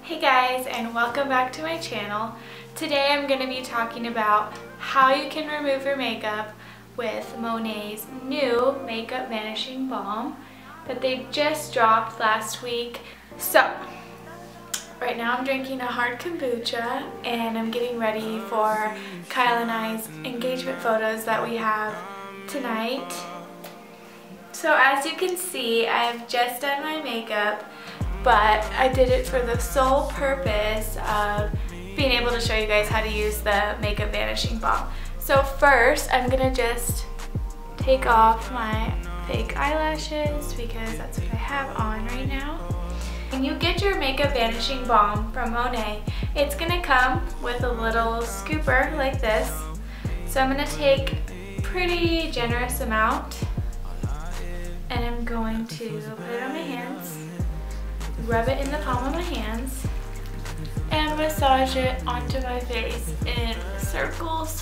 Hey guys, and welcome back to my channel. Today I'm going to be talking about how you can remove your makeup with Monat's new Makeup Vanishing Balm that they just dropped last week. So, right now I'm drinking a hard kombucha and I'm getting ready for Kyle and I's engagement photos that we have tonight. So as you can see, I've just done my makeup, but I did it for the sole purpose of being able to show you guys how to use the Makeup Vanishing Balm. So first, I'm gonna just take off my fake eyelashes because that's what I have on right now. When you get your Makeup Vanishing Balm from Monat, it's gonna come with a little scooper like this. So I'm gonna take a pretty generous amount and I'm going to put it on my hands. Rub it in the palm of my hands and massage it onto my face in circles.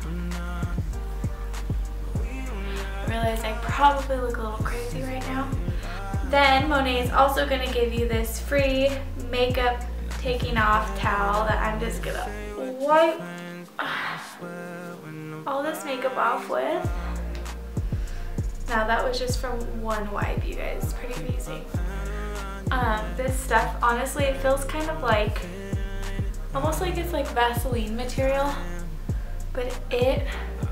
I realize I probably look a little crazy right now. Then Monat is also going to give you this free makeup taking off towel that I'm just going to wipe all this makeup off with. Now that was just from one wipe, you guys. Pretty amazing. This stuff, honestly, it feels kind of like, almost like it's like Vaseline material, but it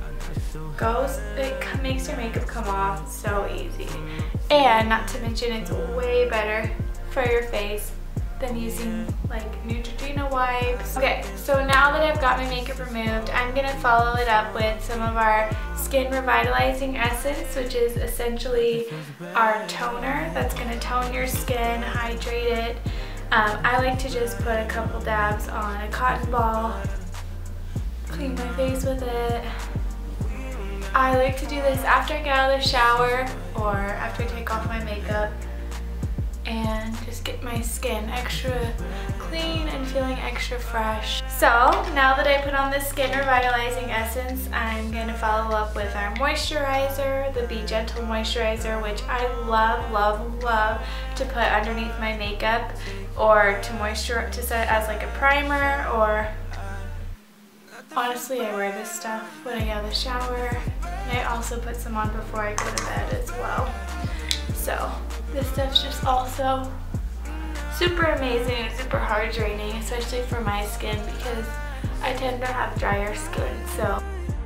makes your makeup come off so easy. And not to mention, it's way better for your face than using like Neutrogena wipes. Okay, so now that I've got my makeup removed, I'm gonna follow it up with some of our Skin Revitalizing Essence, which is essentially our toner that's gonna tone your skin, hydrate it. I like to just put a couple dabs on a cotton ball, clean my face with it. I like to do this after I get out of the shower or after I take off my makeup and just get my skin extra clean and feeling extra fresh. So now that I put on this Skin Revitalizing Essence, I'm going to follow up with our moisturizer, the Be Gentle moisturizer, which I love to put underneath my makeup or to set as like a primer, or honestly I wear this stuff when I get out of the shower. And I also put some on before I go to bed as well. So this stuff's just also super amazing and super hydrating, especially for my skin because I tend to have drier skin. So